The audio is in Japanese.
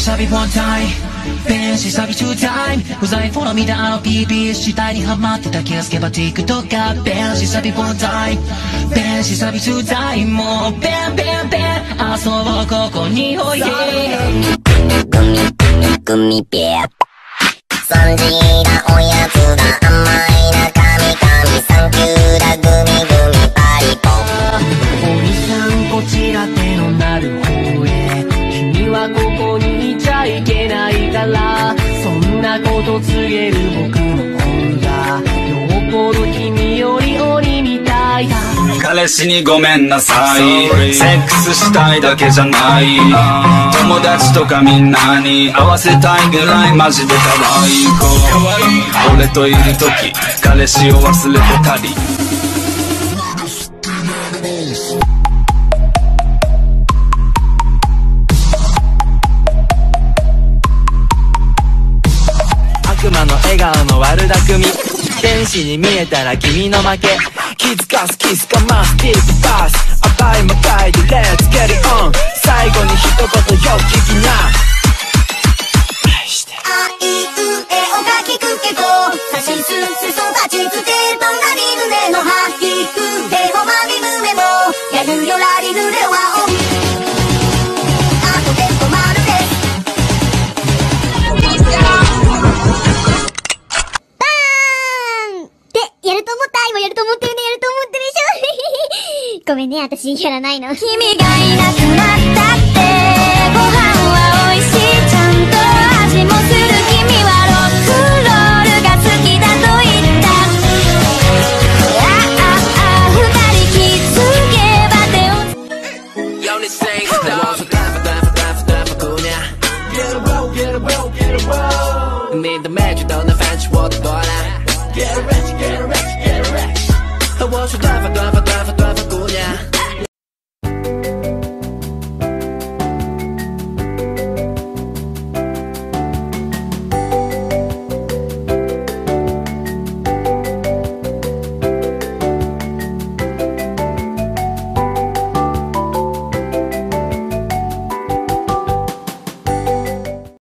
サビ one time ベンシサビ two time 不在フォロー見たあの BB 主体にハマってた気がつけば TikTok がベンシサビ one time ベンシサビ two time もうベンベンベン遊ぼうここにおいでグミペア3時だおやつだ甘いなカミカミサンキューだグミグミパリポお兄さんこちら手のなる方へ君はここにいちゃいけないからそんなこと告げる僕の方がよっぽど君より鬼みたいだ彼氏にごめんなさいセックスしたいだけじゃない友達とかみんなに合わせたいぐらいマジで可愛い子俺といる時彼氏を忘れてたり悪魔の笑顔の悪巧み天使に見えたら君の負け気づかすキスかますディープパス甘い魔界で Let's get it on 最後に一言よ聞きな愛してるあいうえおが聞くけどさしすせそたちつけとなり胸のハッキーフでほまみ胸もやるよらりぬれはおあとで止まるでバーンってやると思った今やると思ってるねやると思ってるでしょごめんね私やらないの君がいなくなったってご飯は美味しいちゃんと味もする君はロックロールが好きだと言った二人気づけば手を Yo, this ain't stop Get a roll, get a roll, get a roll Need the magic on the fancy water, Get rich, get rich, get rich I want you to